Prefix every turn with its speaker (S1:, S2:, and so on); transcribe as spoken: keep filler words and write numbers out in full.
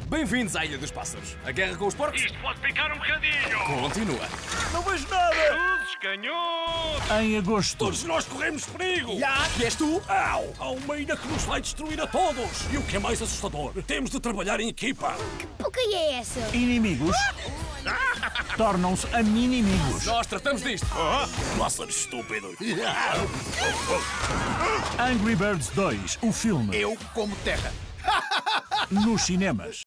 S1: Bem-vindos à Ilha dos Pássaros. A guerra com os porcos?
S2: Isto pode ficar um bocadinho.
S1: Continua.
S3: Não vejo nada!
S2: Luzes, canhotos.
S3: Em agosto.
S4: Todos nós corremos perigo!
S1: E há, que és tu?
S4: Au! Há uma ilha que nos vai destruir a todos! E o que é mais assustador, temos de trabalhar em equipa!
S5: Porca é essa?
S3: Inimigos tornam-se a inimigos.
S1: Nós tratamos disto.
S4: Pássaros estúpidos!
S3: Angry Birds dois, o filme.
S6: Eu como terra.
S3: Nos cinemas.